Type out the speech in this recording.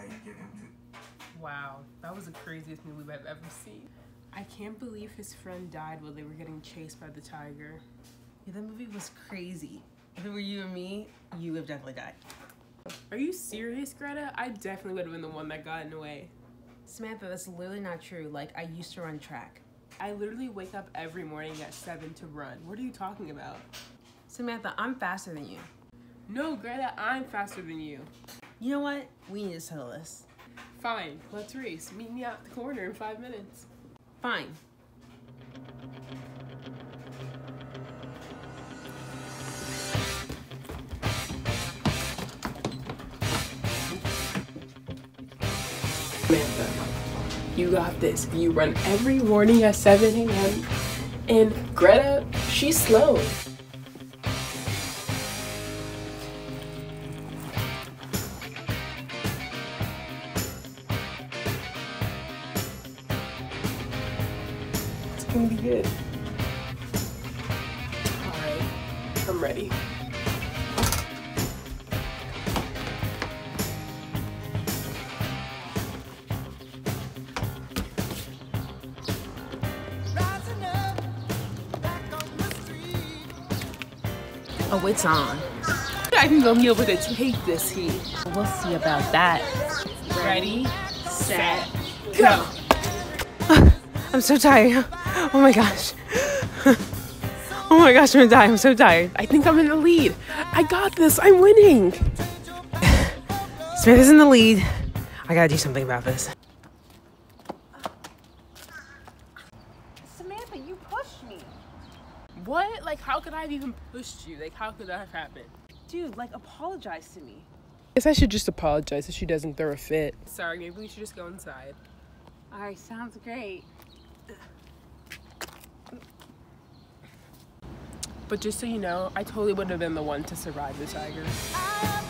Wow, that was the craziest movie I've ever seen. I can't believe his friend died while they were getting chased by the tiger. Yeah, that movie was crazy. If it were you and me, you would have definitely died. Are you serious, Greta? I definitely would have been the one that got in the way. Samantha, that's literally not true. Like, I used to run track. I literally wake up every morning at 7 to run. What are you talking about? Samantha, I'm faster than you. No, Greta, I'm faster than you. You know what? We need to settle this. Fine, let's race. Meet me out the corner in 5 minutes. Fine. Samantha, you got this. You run every morning at 7 a.m. And Greta, she's slow. It's gonna be good. Alright, I'm ready. Oh, it's on. I think I'll be able to take this heat. We'll see about that. Ready, set, go. I'm so tired. Oh my gosh. Oh my gosh, I'm gonna die. I'm so tired. I think I'm in the lead. I got this. I'm winning. Smith is in the lead. I gotta do something about this. Samantha, you pushed me. What? Like, how could I have even pushed you? Like, how could that have happened? Dude, like, apologize to me. Guess I should just apologize if she doesn't throw a fit. Sorry, maybe we should just go inside. All right, sounds great. But just so you know, I totally would have been the one to survive the tiger.